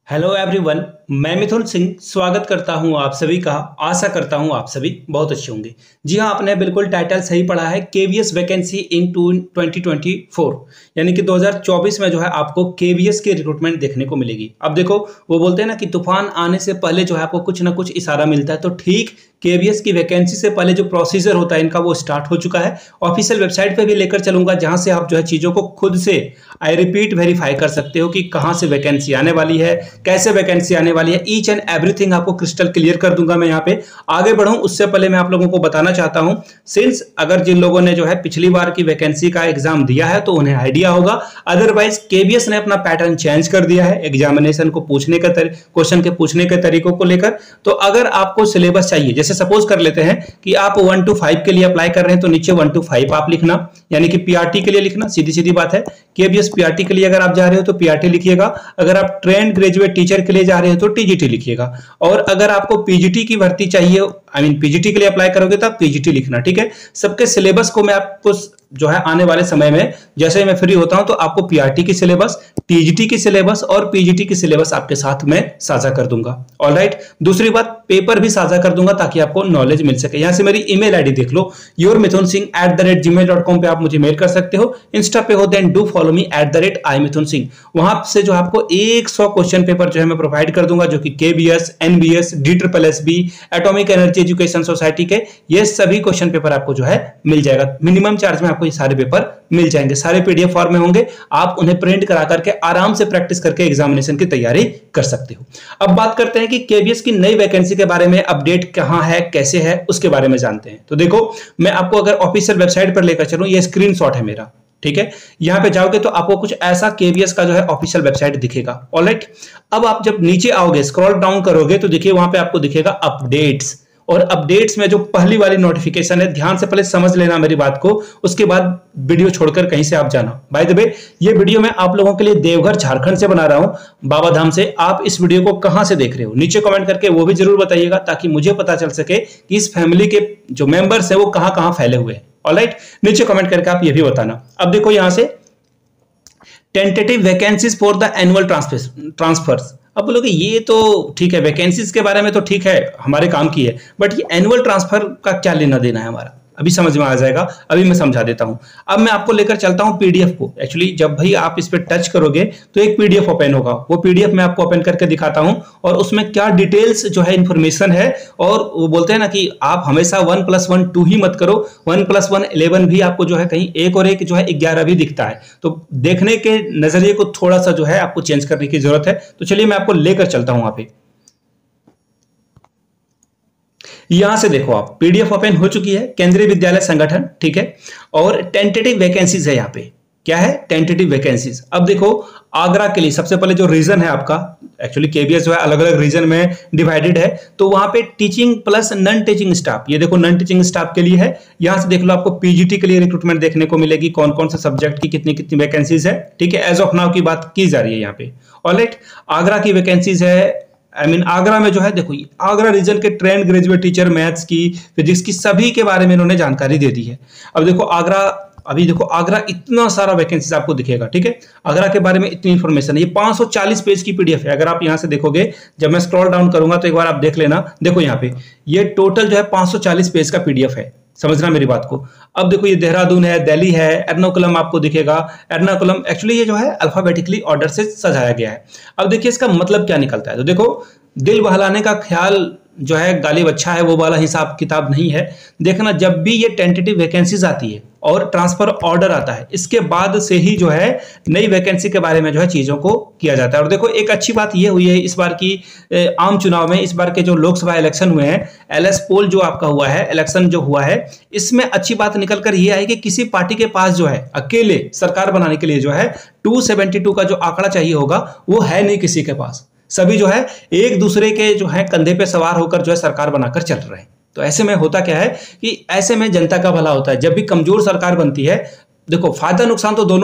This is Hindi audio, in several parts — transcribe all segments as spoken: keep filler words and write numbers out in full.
हेलो एवरीवन, मैं मिथुन सिंह स्वागत करता हूं आप सभी का। आशा करता हूं आप सभी बहुत अच्छे होंगे। जी हां, आपने बिल्कुल टाइटल सही पढ़ा है। KVS vacancy in twenty twenty four, यानी कि दो हज़ार चौबीस में जो है आपको केवीएस की रिक्रूटमेंट देखने को मिलेगी। अब देखो, वो बोलते हैं ना कि तूफान आने से पहले जो है आपको कुछ ना कुछ इशारा मिलता है, तो ठीक केवीएस की वैकेंसी से पहले जो प्रोसीजर होता है इनका वो स्टार्ट हो चुका है। ऑफिशियल वेबसाइट पे भी लेकर चलूंगा, जहां से आप जो है चीजों को खुद से आई रिपीट वेरीफाई कर सकते हो कि कहां से वैकेंसी आने वाली है, कैसे वैकेंसी आने वाली है। ईच एंड एवरीथिंग आपको क्रिस्टल क्लियर कर दूंगा मैं। यहाँ पे आगे बढ़ूं उससे पहले मैं आप लोगों को बताना चाहता हूं, सिंस अगर जिन लोगों ने जो है पिछली बार की वैकेंसी का एग्जाम दिया है तो उन्हें आइडिया होगा। अदरवाइज केवीएस ने अपना पैटर्न चेंज कर दिया है एग्जामिनेशन को पूछने का क्वेश्चन के पूछने के तरीकों को लेकर। तो अगर आपको सिलेबस चाहिए, जैसे सपोज कर लेते हैं कि आप वन टू फाइव के लिए अप्लाई कर रहे हैं, तो नीचे वन टू फाइव आप लिखना, यानी कि पीआरटी के लिए लिखना। सीधी सीधी बात है, केवीएस पीआरटी के लिए अगर आप जा रहे हो तो पीआरटी लिखिएगा। अगर आप ट्रेंड ग्रेजुएट टीचर के लिए जा रहे हो तो टीजीटी लिखिएगा। और अगर आपको पीजीटी की भर्ती चाहिए, आई मीन पीजीटी के लिए अप्लाई करोगे तो आप पीजीटी लिखना। ठीक है, सबके सिलेबस को मैं आपको जो है आने वाले समय में जैसे मैं फ्री होता हूं तो आपको पीआरटी की सिलेबस, टीजीटी की सिलेबस और पीजीटी की सिलेबस आपके साथ में साझा कर दूंगा। ऑलराइट, दूसरी बात, पेपर भी साझा कर दूंगा ताकि आपको नॉलेज मिल सके। यहां से मेरी ईमेल आईडी देख लो, your Mithun Singh at the rate Gmail dot com पे आप मुझे मेल कर सकते हो। इंस्टा पे हो then do follow me at the rate I Mithun Singh. वहां से जो आपको सौ क्वेश्चन पेपर जो है मैं प्रोवाइड कर दूंगा, जो कि KVS, NVS, D triple S B, atomic energy education society के ये सभी क्वेश्चन पेपर आपको जो है मिल जाएगा। मिनिमम चार्ज में आपको ये सारे पेपर मिल जाएंगे। सारे पीडीएफ फॉर्म में होंगे, आप उन्हें प्रिंट करा करके आराम से प्रैक्टिस करके एग्जामिनेशन की तैयारी कर सकते हो। अब बात करते हैं कि केवीएस की नई वैकेंसी के बारे में, अपडेट कहां है, कैसे है, उसके बारे में जानते हैं। तो देखो, मैं आपको अगर ऑफिशियल वेबसाइट पर लेकर चलूं, ये स्क्रीनशॉट है मेरा। ठीक है, यहां पे जाओगे तो आपको कुछ ऐसा केवीएस का जो है ऑफिशियल वेबसाइट दिखेगा। ऑलराइट, अब आप जब नीचे आओगे, स्क्रॉल डाउन करोगे तो देखिए वहां पे आपको दिखेगा अपडेट्स। और अपडेट्स में जो पहली वाली नोटिफिकेशन है, ध्यान से पहले समझ लेना मेरी बात को, उसके बाद वीडियो छोड़कर कहीं से आप जाना। बाय द वे, ये वीडियो मैं आप लोगों के लिए देवघर झारखंड से बना रहा हूं, बाबा धाम से। आप इस वीडियो को कहां से देख रहे हो नीचे कमेंट करके वो भी जरूर बताइएगा, ताकि मुझे पता चल सके कि इस फैमिली के जो मेंबर्स है वो कहां कहां फैले हुए हैं। ऑलराइट, नीचे कमेंट करके आप ये भी बताना। अब देखो यहां से tentative vacancies for the annual transfers. अब बोलोगे ये तो ठीक है, वैकेंसीज के बारे में तो ठीक है, हमारे काम की है, बट ये एनुअल ट्रांसफर का क्या लेना देना है हमारा, अभी समझ में आ जाएगा। अभी मैं समझा देता हूं। अब मैं आपको लेकर चलता हूं पीडीएफ को। एक्चुअली जब भाई आप इस पे टच करोगे तो एक पीडीएफ ओपन होगा, वो पीडीएफ मैं आपको ओपन करके दिखाता हूं, और उसमें क्या डिटेल्स जो है इंफॉर्मेशन है। और वो बोलते हैं ना कि आप हमेशा वन प्लस वन टू ही मत करो, वन प्लस वन इलेवन भी आपको जो है कहीं एक और एक जो है ग्यारह भी दिखता है। तो देखने के नजरिए को थोड़ा सा जो है आपको चेंज करने की जरूरत है। तो चलिए मैं आपको लेकर चलता हूं वहां पे। यहां से देखो, आप पीडीएफ ओपन हो चुकी है, केंद्रीय विद्यालय संगठन। ठीक है, और टेंटेटिव वैकेंसीज है। यहां पे क्या है, टेंटेटिव वैकेंसीज। अब देखो, आगरा के लिए सबसे पहले जो रीजन है आपका, एक्चुअली केवीएस जो है अलग अलग रीजन में डिवाइडेड है, तो वहां पे teaching plus non teaching staff, ये देखो नॉन टीचिंग स्टाफ के लिए है। यहां से देख लो, आपको पीजीटी के लिए रिक्रूटमेंट देखने को मिलेगी, कौन कौन से सब्जेक्ट की कितनी कितनी वैकेंसीज है। ठीक है, एज ऑफ नाउ की बात की जा रही है यहाँ पे। ऑलराइट, आगरा की वैकेंसीज है। I I mean mean, Agra में जो है देखो, आगरा रीजन के ट्रेंड ग्रेजुएट टीचर मैथ्स की, फिजिक्स की, सभी के बारे में इन्होंने जानकारी दे दी है। अब देखो आगरा, अभी देखो आगरा इतना सारा वैकेंसीज आपको दिखेगा। ठीक है, आगरा के बारे में इतनी इंफॉर्मेशन है। ये पाँच सौ चालीस पेज की पीडीएफ है। अगर आप यहां से देखोगे, जब मैं स्क्रॉल डाउन करूंगा तो एक बार आप देख लेना। देखो यहाँ पे ये टोटल जो है पाँच सौ चालीस पेज का पीडीएफ है, समझना मेरी बात को। अब देखो, ये देहरादून है, दिल्ली है, एर्नाकुलम आपको दिखेगा। एर्नाकुलम एक्चुअली ये जो है अल्फाबेटिकली ऑर्डर से सजाया गया है। अब देखिए इसका मतलब क्या निकलता है। तो देखो, दिल बहलाने का ख्याल जो है गालिब अच्छा है, वो वाला हिसाब किताब नहीं है। देखना, जब भी ये टेंटेटिव वैकेंसीज आती है और ट्रांसफर ऑर्डर आता है, इसके बाद से ही जो है नई वैकेंसी के बारे में जो है चीजों को किया जाता है। और देखो, एक अच्छी बात ये हुई है इस बार की आम चुनाव में, इस बार के जो लोकसभा इलेक्शन हुए हैं, एलएस पोल जो आपका हुआ है, इलेक्शन जो हुआ है, इसमें अच्छी बात निकल कर ये आई कि किसी पार्टी के पास जो है अकेले सरकार बनाने के लिए जो है टू सेवेंटी टू का जो आंकड़ा चाहिए होगा, वो है नहीं किसी के पास। सभी जो है एक दूसरे के जो है कंधे पे सवार होकर जो है सरकार बनाकर चल रहे हैं। तो ऐसे में होता क्या है कि ऐसे में जनता का भला होता है। जब भी कमजोर सरकार बनती है, देखो फायदा नुकसान तो दोनों है,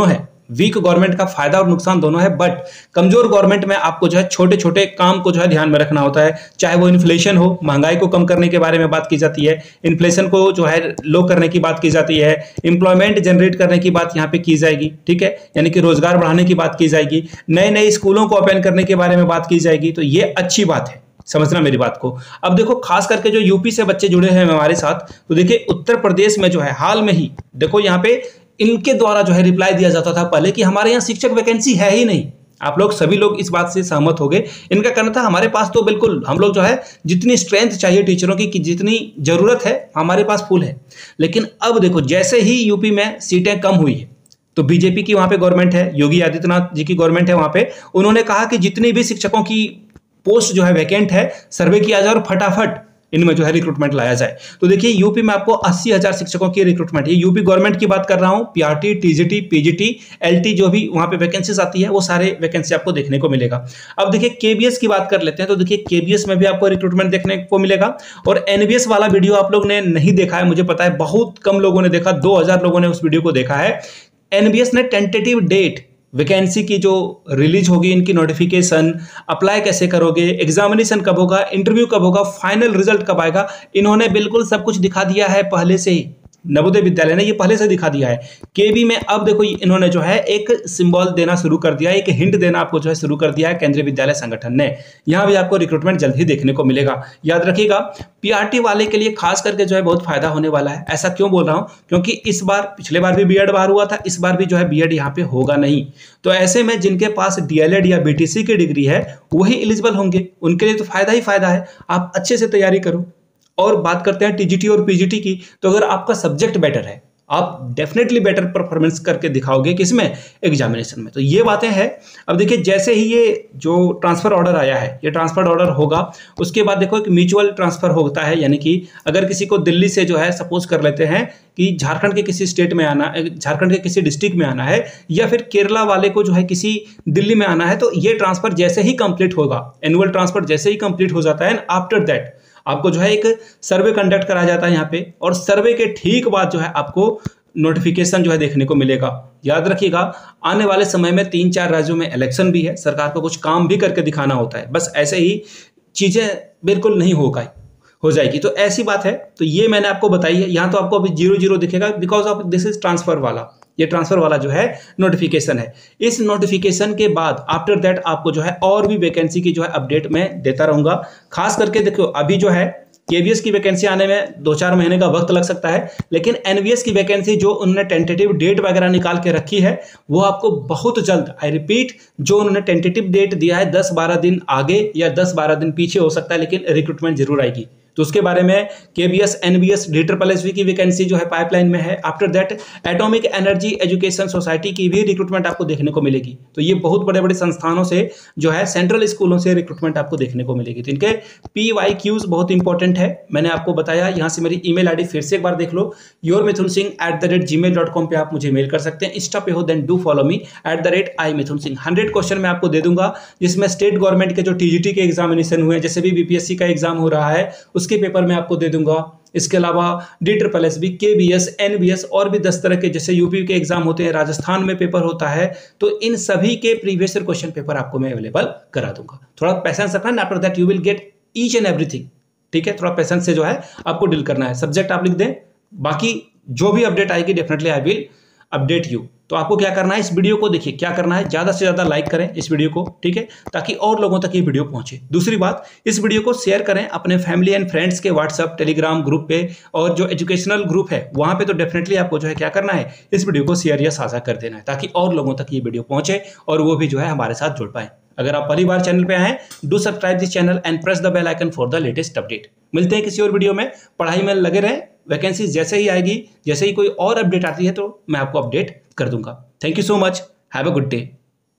वीक गवर्नमेंट का फायदा और नुकसान दोनों है, बट कमजोर गवर्नमेंट में आपको जो है छोटे छोटे काम को जो है ध्यान में रखना होता है। चाहे वो इन्फ्लेशन हो, महंगाई को कम करने के बारे में बात की जाती है, इन्फ्लेशन को जो है लो करने की बात की जाती है, एम्प्लॉयमेंट जनरेट करने की बात यहाँ पे की जाएगी, ठीक है, यानी कि रोजगार बढ़ाने की बात की जाएगी, नए नए स्कूलों को ओपन करने के बारे में बात की जाएगी। तो ये अच्छी बात है, समझना मेरी बात को। अब देखो खास करके जो यूपी से बच्चे जुड़े हैं हमारे साथ, तो देखिए उत्तर प्रदेश में जो है हाल में ही देखो यहाँ पे इनके द्वारा जो है रिप्लाई दिया जाता था पहले कि हमारे यहाँ शिक्षक वैकेंसी है ही नहीं। आप लोग सभी लोग इस बात से सहमत हो गए। इनका कहना था हमारे पास तो बिल्कुल हम लोग जो है जितनी स्ट्रेंथ चाहिए टीचरों की, कि जितनी जरूरत है हमारे पास फुल है। लेकिन अब देखो जैसे ही यूपी में सीटें कम हुई है, तो बीजेपी की वहां पे गवर्नमेंट है, योगी आदित्यनाथ जी की गवर्नमेंट है वहां पे, उन्होंने कहा कि जितनी भी शिक्षकों की पोस्ट जो है वैकेंट है सर्वे किया जाए और फटाफट इनमें जो है रिक्रूटमेंट लाया जाए। तो देखिए यूपी में आपको अस्सी हजार शिक्षकों की रिक्रूटमेंट, ये यूपी गवर्नमेंट की बात कर रहा हूं, पीआरटी, टीजीटी, पीजीटी, एलटी जो भी वहां पे वैकेंसीज आती है वो सारे वैकेंसी आपको देखने को मिलेगा। अब देखिए केबीएस की बात कर लेते हैं, तो देखिए केबीएस में भी आपको रिक्रूटमेंट देखने को मिलेगा। और एनबीएस वाला वीडियो आप लोग ने नहीं देखा है, मुझे पता है बहुत कम लोगों ने देखा, दो हजार लोगों ने उस वीडियो को देखा है। एनबीएस ने टेंटेटिव डेट वैकेंसी की जो रिलीज होगी, इनकी नोटिफिकेशन, अप्लाई कैसे करोगे, एग्जामिनेशन कब होगा, इंटरव्यू कब होगा, फाइनल रिजल्ट कब आएगा, इन्होंने बिल्कुल सब कुछ दिखा दिया है पहले से ही। नवोदय विद्यालय ने ये पहले से दिखा दिया है। केबी में अब देखो इन्होंने जो है एक सिंबल देना शुरू कर दिया है, एक हिंट देना आपको जो है शुरू कर दिया है केंद्रीय विद्यालय संगठन ने। यहां भी आपको रिक्रूटमेंट जल्द ही देखने को मिलेगा। याद रखिएगा पीआरटी वाले के लिए खास करके जो है बहुत फायदा होने वाला है। ऐसा क्यों बोल रहा हूं, क्योंकि इस बार, पिछले बार भी बीएड बाहर हुआ था, इस बार भी जो है बीएड यहाँ पे होगा नहीं। तो ऐसे में जिनके पास डीएलएड या बीटीसी की डिग्री है वही एलिजिबल होंगे, उनके लिए तो फायदा ही फायदा है। आप अच्छे से तैयारी करो। और बात करते हैं टीजीटी और पीजीटी की, तो अगर आपका सब्जेक्ट बेटर है आप डेफिनेटली बेटर परफॉर्मेंस करके दिखाओगे किसमें, एग्जामिनेशन में। तो ये बातें हैं। अब देखिए जैसे ही ये जो ट्रांसफर ऑर्डर आया है, ये ट्रांसफर ऑर्डर होगा, उसके बाद देखो एक म्यूचुअल ट्रांसफर होता है, यानी कि अगर किसी को दिल्ली से जो है सपोज कर लेते हैं कि झारखंड के किसी स्टेट में आना, झारखंड के किसी डिस्ट्रिक्ट में आना है, या फिर केरला वाले को जो है किसी दिल्ली में आना है, तो ये ट्रांसफर जैसे ही कंप्लीट होगा, एनुअल ट्रांसफर जैसे ही कंप्लीट हो जाता है, आफ्टर दैट आपको जो है एक सर्वे कंडक्ट करा जाता है यहाँ पे, और सर्वे के ठीक बाद जो है आपको नोटिफिकेशन जो है देखने को मिलेगा। याद रखिएगा आने वाले समय में तीन चार राज्यों में इलेक्शन भी है, सरकार को कुछ काम भी करके दिखाना होता है, बस ऐसे ही चीजें बिल्कुल नहीं होगा हो जाएगी। तो ऐसी बात है। तो ये मैंने आपको बताई है। यहाँ तो आपको अभी जीरो जीरो दिखेगा because of this is transfer वाला, ये ट्रांसफर वाला जो है नोटिफिकेशन है। इस नोटिफिकेशन के बाद आफ्टर दैट आपको जो है और भी वैकेंसी की जो है अपडेट मैं देता रहूंगा। खास करके देखो अभी जो है केवीएस की वैकेंसी आने में दो चार महीने का वक्त लग सकता है, लेकिन एनवीएस की वैकेंसी जो उन्होंने टेंटेटिव डेट वगैरह निकाल के रखी है वो आपको बहुत जल्द, आई रिपीट, जो उन्होंने टेंटेटिव डेट दिया है दस बारह दिन आगे या दस बारह दिन पीछे हो सकता है, लेकिन रिक्रूटमेंट जरूर आएगी। तो उसके बारे में KVS, NVS, D triple S V की वैकेंसी जो है पाइपलाइन में है। After that atomic energy education society की भी रिक्रूटमेंट आपको देखने को मिलेगी। तो ये बहुत बड़े बड़े संस्थानों से जो है सेंट्रल स्कूलों से रिक्रूटमेंट आपको देखने को मिलेगी। तो इनके पी वाई क्यूज बहुत इंपॉर्टेंट है, मैंने आपको बताया। यहाँ से मेरी ईमेल आईडी फिर से एक बार देख लो, your Mithun Singh at the rate Gmail dot com पे आप मुझे मेल कर सकते हैं। इंस्टा पे हो then do follow me at the rate I Mithun Singh. Hundred question मैं आपको दे दूंगा जिसमें स्टेट गवर्नमेंट के जो टीजीटी के एग्जामिनेशन हुए, जैसे भी बीपीएससी का एग्जाम हो रहा है उसके पेपर में आपको दूंगा। इसके अलावा D triple S B, KVS, NVS और भी दस तरह के जैसे यूपी के एग्जाम होते हैं, राजस्थान में पेपर होता है, तो इन सभी के प्रीवियस ईयर क्वेश्चन पेपर आपको मैं अवेलेबल करा दूंगा। थोड़ा पैसेंस रखना, after that you will get each and everything. ठीक है, थोड़ा पैसेंस से जो है आपको डील करना है। सब्जेक्ट आप लिख दें, बाकी जो भी अपडेट आएगी definitely I will update you. तो आपको क्या करना है, इस वीडियो को देखिए, क्या करना है, ज्यादा से ज्यादा लाइक करें इस वीडियो को, ठीक है, ताकि और लोगों तक ये वीडियो पहुंचे। दूसरी बात, इस वीडियो को शेयर करें अपने फैमिली एंड फ्रेंड्स के व्हाट्सएप, टेलीग्राम ग्रुप पे, और जो एजुकेशनल ग्रुप है वहां पे तो डेफिनेटली आपको जो है क्या करना है, इस वीडियो को शेयर या साझा कर देना है, ताकि और लोगों तक ये वीडियो पहुंचे और वो भी जो है हमारे साथ जुड़ पाए। अगर आप पहली बार चैनल पे आए, do subscribe this channel and press the bell icon for the latest update. मिलते हैं किसी और वीडियो में, पढ़ाई में लगे रहें। वैकेंसी जैसे ही आएगी, जैसे ही कोई और अपडेट आती है तो मैं आपको अपडेट कर दूंगा। Thank you so much, have a good day.